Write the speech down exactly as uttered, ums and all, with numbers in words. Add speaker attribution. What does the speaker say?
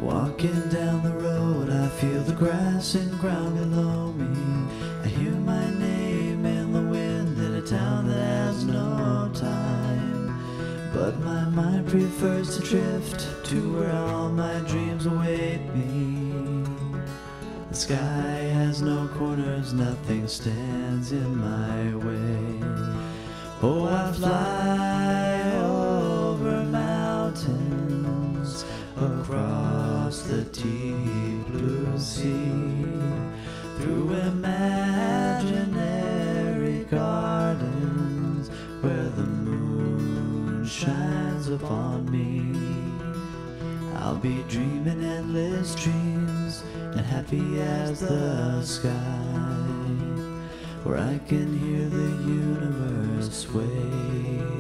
Speaker 1: Walking down the road, I feel the grass and ground below me. I hear my name in the wind in a town that has no time. But my mind prefers to drift to where all my dreams await me. The sky has no corners, nothing stands in my way. Oh, I fly over mountains, across the deep blue sea, through imaginary gardens where the moon shines upon me. I'll be dreaming endless dreams and happy as the sky, where I can hear the universe sway.